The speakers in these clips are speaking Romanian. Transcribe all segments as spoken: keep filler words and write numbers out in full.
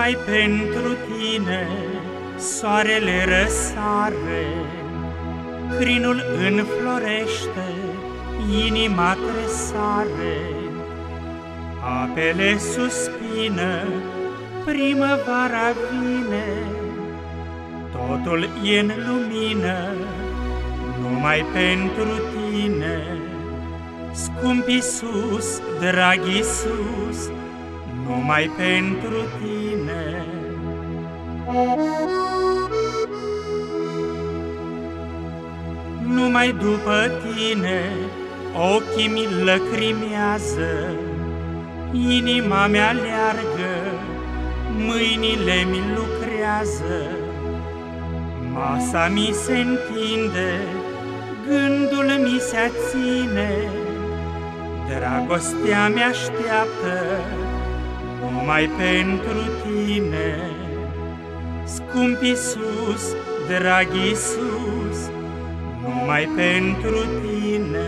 Numai pentru tine soarele răsare, crinul înflorește, inima tresare, apele suspină, primăvara vine, totul e în lumină, numai pentru tine. Scump Iisus, drag Iisus, numai pentru tine. Numai după tine ochii mi lăcrimează, inima mea leargă, mâinile mi lucrează, masa mi se întinde, gândul mi se aține, dragostea mea așteaptă numai pentru tine. Scump Iisus, drag Iisus, numai pentru tine.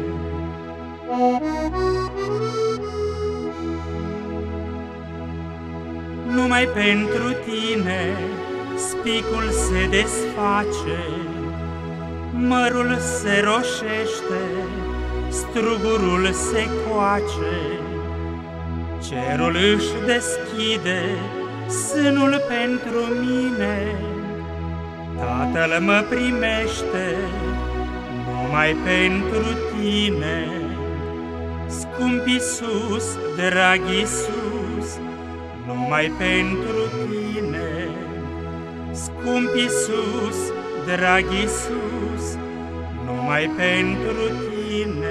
Numai pentru tine spicul se desface, mărul se roșește, strugurul se coace, cerul își deschide sânul pentru mine, Tatăl mă primește numai pentru tine. Scump Iisus, drag Iisus, numai pentru tine. Scump Iisus, drag Iisus, numai pentru tine.